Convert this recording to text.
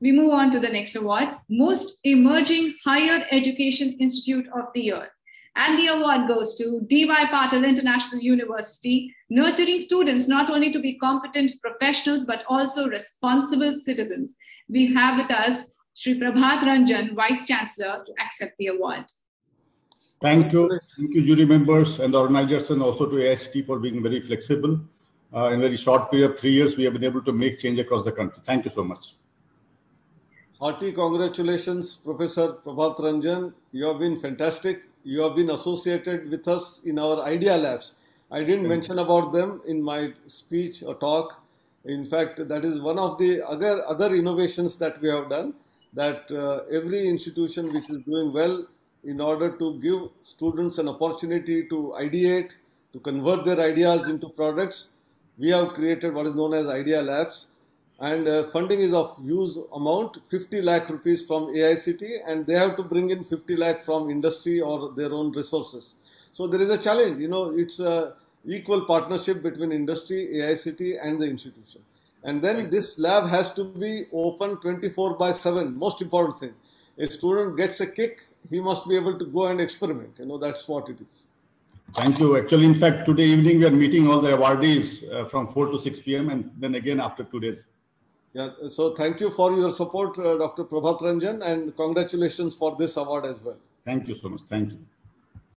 We move on to the next award, Most Emerging Higher Education Institute of the Year. And the award goes to D.Y. Patil International University, nurturing students not only to be competent professionals, but also responsible citizens. We have with us Shri Prabhat Ranjan, Vice Chancellor, to accept the award. Thank you. Thank you, jury members and the organizers, and also to AICTE for being very flexible. In a very short period of 3 years, we have been able to make change across the country. Thank you so much. Hearty congratulations, Professor Prabhat Ranjan. You have been fantastic. You have been associated with us in our Idea Labs. I didn't mention about them in my speech or talk. In fact, that is one of the other innovations that we have done, that every institution which is doing well, in order to give students an opportunity to ideate, to convert their ideas into products, we have created what is known as Idea Labs. And funding is of huge amount, 50 lakh rupees from AICTE, and they have to bring in 50 lakh from industry or their own resources. So there is a challenge, it's a equal partnership between industry, AICTE and the institution. And then this lab has to be open 24/7, most important thing. A student gets a kick, he must be able to go and experiment, that's what it is. Thank you. Actually, in fact, today evening we are meeting all the awardees from 4 to 6 p.m. and then again after 2 days. Yeah, so thank you for your support, Dr. Prabhat Ranjan, and congratulations for this award as well. Thank you so much. Thank you.